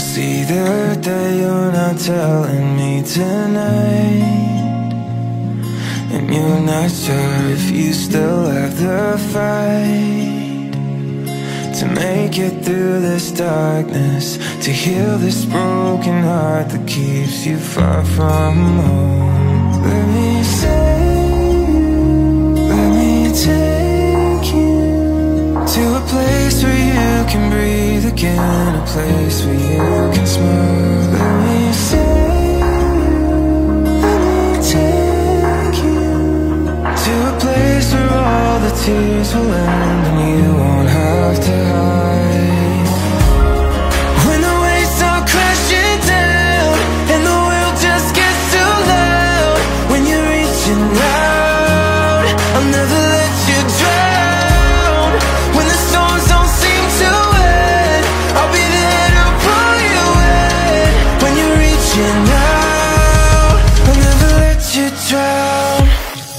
see the day you're not telling me tonight, and you're not sure if you still have the fight to make it through this darkness, to heal this broken heart that keeps you far from home. Let me save you, let me take you to a place where you can breathe again, a place where you can smile. Let me save you, let me take you to a place where all the tears will end and you won't have to hide. When the waves start crashing down and the world just gets too loud, when you're reaching out, I'll never let you drown. When the storms don't seem to end, I'll be there to pull you in. When you're reaching out, I'll never let you drown.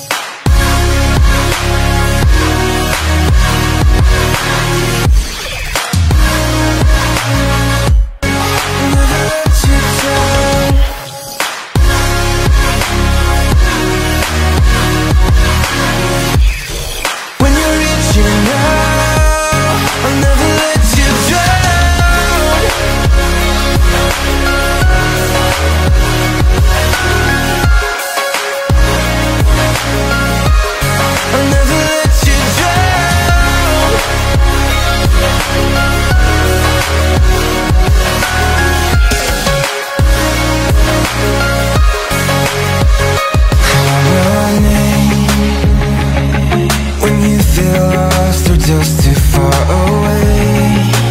Just too far away,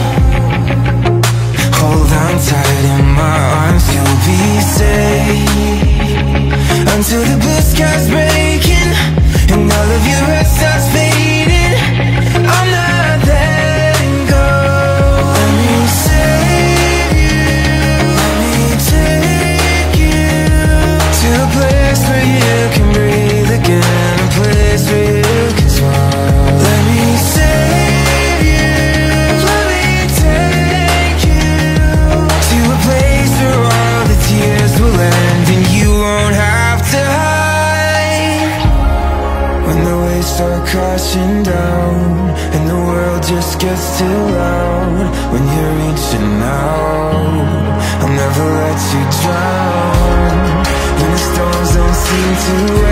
hold on tight in my arms, you'll be safe until the blue sky's breaking and all of your red starts fading. I'm not letting go. Let me save you, let me take you to a place where you can breathe again, a place where you can smile. Let me save you, let me take you to a place where all the tears will end and you won't have to hide. When the waves start crashing down and the world just gets too loud, when you're reaching out, I'll never let you drown. When the storms don't seem to